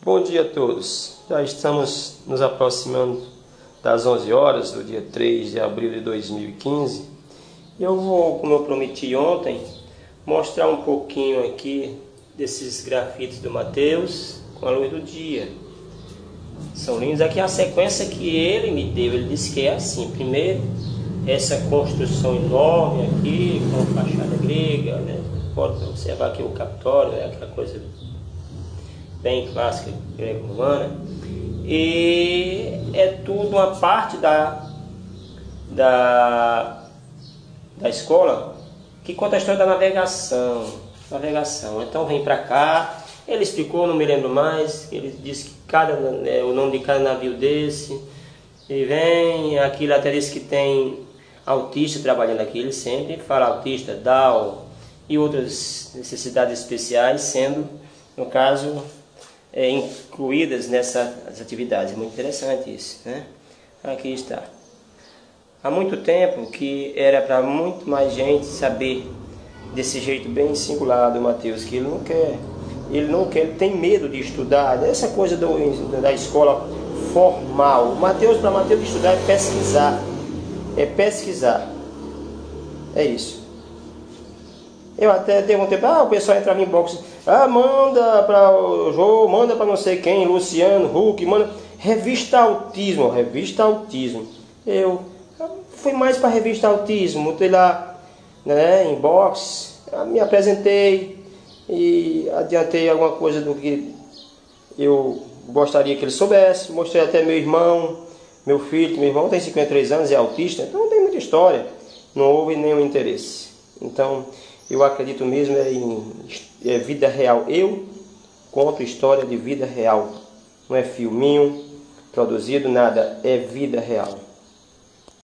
Bom dia a todos. Já estamos nos aproximando das 11 horas do dia 3 de abril de 2015. E eu vou, como eu prometi ontem, mostrar um pouquinho aqui desses grafites do Mateus com a luz do dia. São lindos. Aqui a sequência que ele me deu. Ele disse que é assim. Primeiro, essa construção enorme aqui, com fachada grega, né? Pode observar aqui o Capitólio, é aquela coisa bem clássica greco-romana. E é tudo uma parte da escola que conta a história da navegação. Então vem para cá. Ele explicou, não me lembro mais. Ele disse que o nome de cada navio desse. E vem, aqui ele até disse que tem autista trabalhando aqui. Ele sempre fala autista, Down e outras necessidades especiais, sendo, no caso, incluídas nessas atividades. É muito interessante isso, né? Aqui está. Há muito tempo que era para muito mais gente saber desse jeito bem singular do Mateus, que ele não quer, ele tem medo de estudar, essa coisa da escola formal. Para Mateus estudar é pesquisar, é isso. Eu até teve um tempo, o pessoal entrava em box, manda para o João, manda para não sei quem, Luciano, Huck, manda, revista Autismo. Eu fui mais para a revista Autismo, botei lá, né, em box, me apresentei e adiantei alguma coisa do que eu gostaria que ele soubesse. Mostrei até meu irmão, meu irmão tem 53 anos, é autista, então não tem muita história, não houve nenhum interesse. Então eu acredito mesmo em vida real. Eu conto história de vida real, não é filminho produzido, nada, é vida real.